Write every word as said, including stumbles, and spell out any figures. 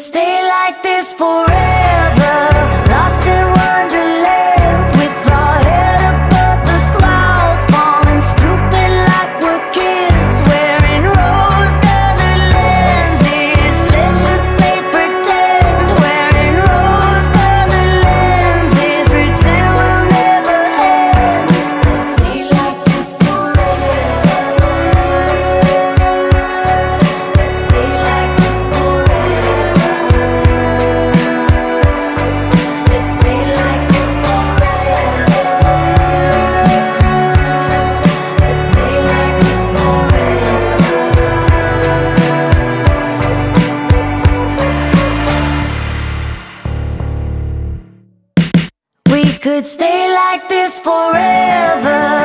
stay like this forever, lost in wonderland, with our head above the clouds, falling stupid like we're kids, wearing rose-colored lenses. Let's just play pretend, wearing rose-colored lenses, pretend we'll never end. Let's stay like this forever. Let's stay like this forever. Let's stay like this forever. Let's stay like this forever. We could stay like this forever.